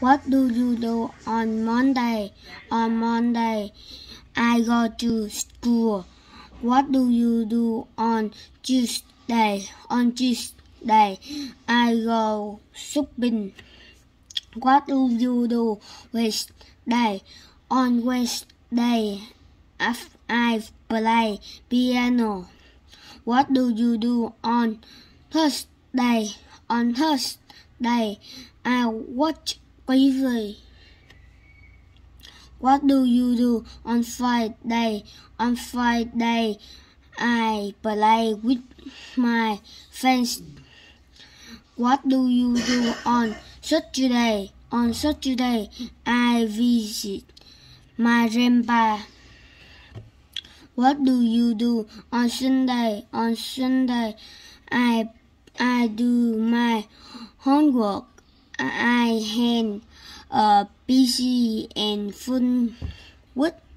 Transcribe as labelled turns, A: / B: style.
A: What do you do on Monday? On Monday, I go to school. What do you do on Tuesday? On Tuesday, I go shopping. What do you do Wednesday? On Wednesday, I play piano. What do you do on Thursday? On Thursday, I watch TV. What do you do on Friday? On Friday, I play with my friends. What do you do on Saturday? On Saturday, I visit my grandpa. What do you do on Sunday? On Sunday, I do my homework. I hand a PC and phone with